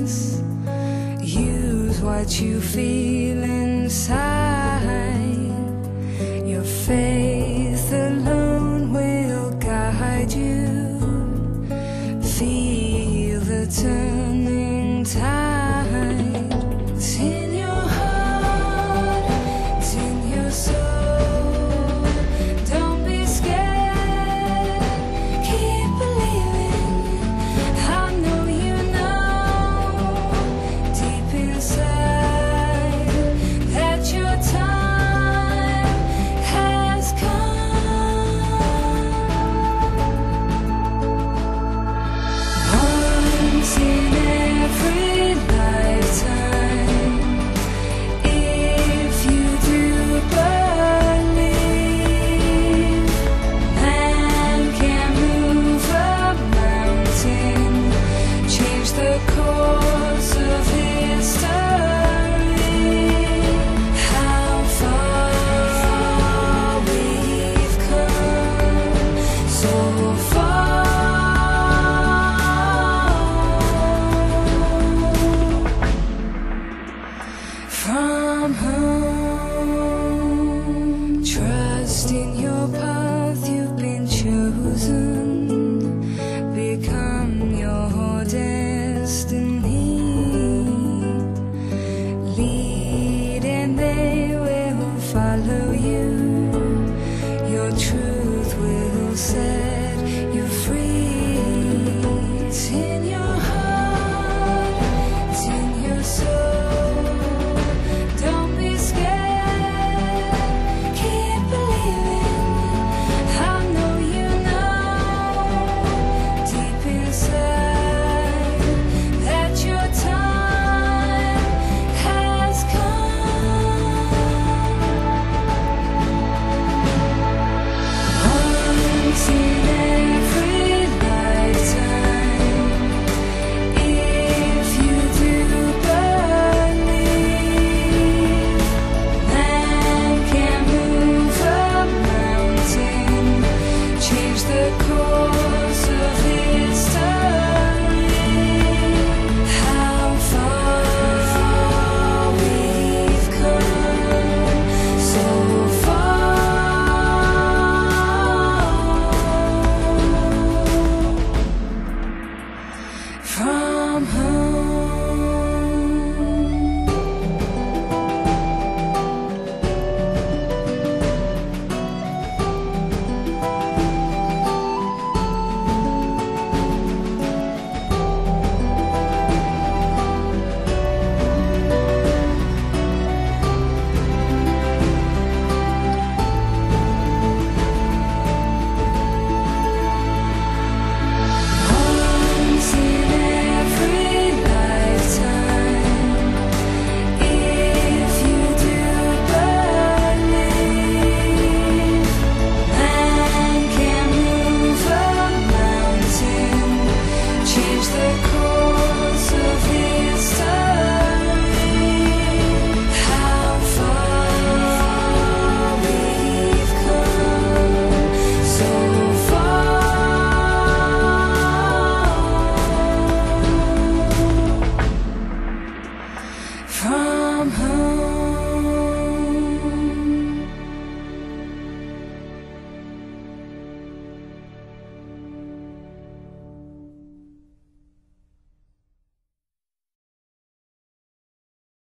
us. Use what you feel inside. Your faith alone will guide you. Feel the turning tide. It's in your heart, it's in your soul. Don't be scared, keep believing. I know you know deep inside that your time has come. Once in every lifetime, if you do believe, man can move a mountain, change the course